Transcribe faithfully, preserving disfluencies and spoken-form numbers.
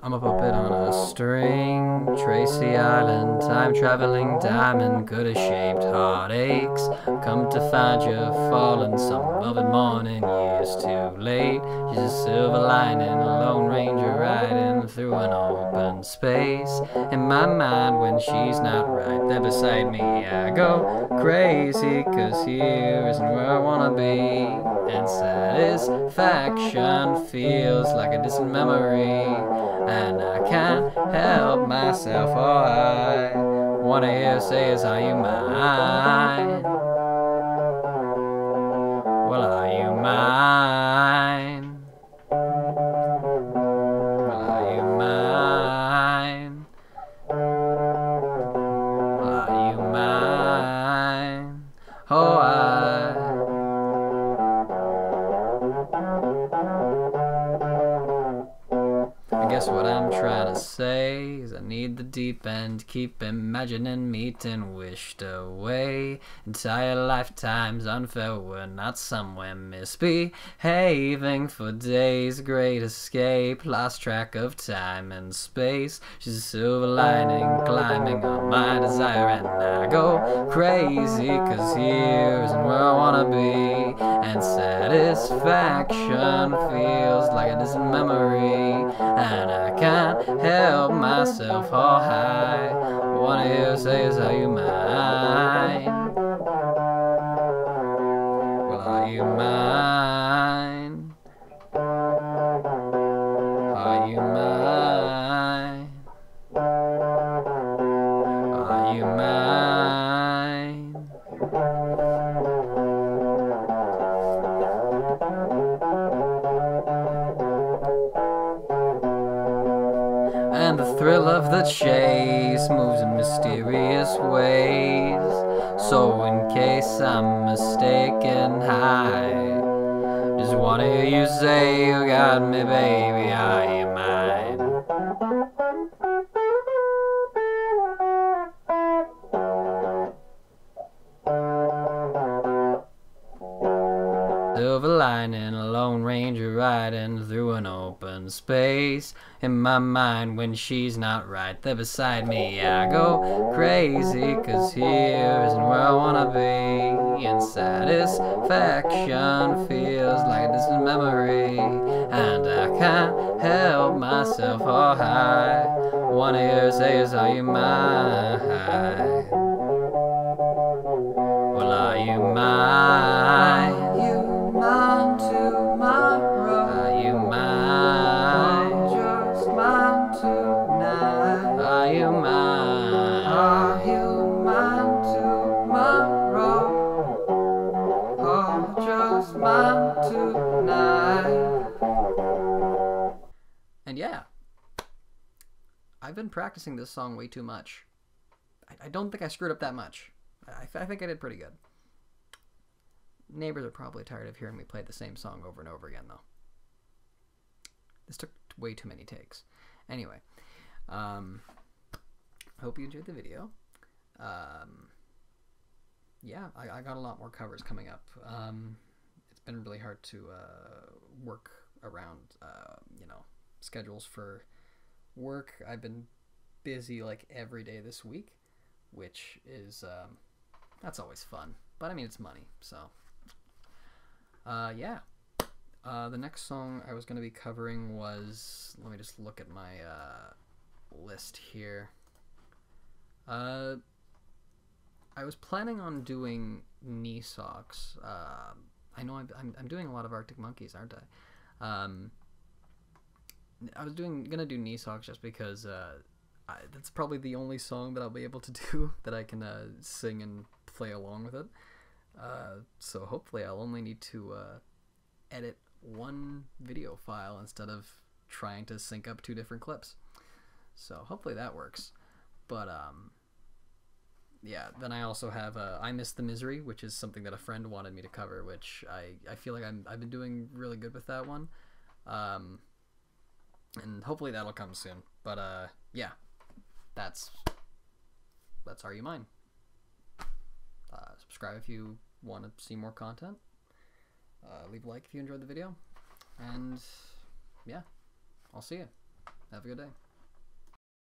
I'm a puppet on a string, Tracy Island, time-traveling diamond, coulda-shaped heartaches. Come to find you falling some velvet morning, years too late. She's a silver lining, a lone ranger riding through an open space. In my mind, when she's not right there beside me, I go crazy, cause here isn't where I wanna be. And satisfaction feels like a distant memory, and I can't help myself. Oh, I wanna hear you say, is are you mine? Well, are you mine? Well, are you mine? Well, are you mine? Oh, I I guess what I'm trying to say is I need the deep end, keep imagining meeting wished away. Entire lifetimes unfair, we're not somewhere misbehaving for days. Great escape, lost track of time and space. She's a silver lining, climbing on my desire, and I go crazy, cause here isn't where I wanna be. And satisfaction feels like a distant memory, and I can't help myself. Oh, hi, wanna hear you say, is are you mine? Well, are you mine? Are you mine? Are you mine? And the thrill of the chase moves in mysterious ways. So in case I'm mistaken, I just wanna hear you say, you got me, baby, are you mine? Silver lining, a lone ranger riding through an open space. In my mind, when she's not right there beside me, I go crazy, cause here isn't where I wanna be. And satisfaction feels like a distant memory, and I can't help myself. Oh, I wanna hear you say, is are you mine? Well, are you mine? Mine tomorrow. Are you mine? Just mine tonight. Are you mine? Are you mine tomorrow? Oh, just mine tonight. And yeah, I've been practicing this song way too much. I, I don't think I screwed up that much. I, I think I did pretty good. Neighbors are probably tired of hearing me play the same song over and over again, though. This took way too many takes. Anyway, um, hope you enjoyed the video. Um, yeah, I, I got a lot more covers coming up. Um, it's been really hard to uh, work around, uh, you know, schedules for work. I've been busy like every day this week, which is, um, that's always fun. But I mean, it's money, so... Uh, yeah. Uh, the next song I was going to be covering was... Let me just look at my uh, list here. Uh, I was planning on doing knee socks. Uh, I know I'm, I'm, I'm doing a lot of Arctic Monkeys, aren't I? Um, I was doing gonna do knee socks just because uh, I, that's probably the only song that I'll be able to do that I can uh, sing and play along with it. Uh, so hopefully I'll only need to uh, edit one video file instead of trying to sync up two different clips. So hopefully that works. But um, yeah, then I also have uh, I Miss the Misery, which is something that a friend wanted me to cover, which I, I feel like I'm, I've been doing really good with that one. Um, and hopefully that'll come soon. But uh, yeah, that's, that's Are You Mine? Uh, subscribe if you want to see more content. Uh, leave a like if you enjoyed the video. And yeah, I'll see you. Have a good day.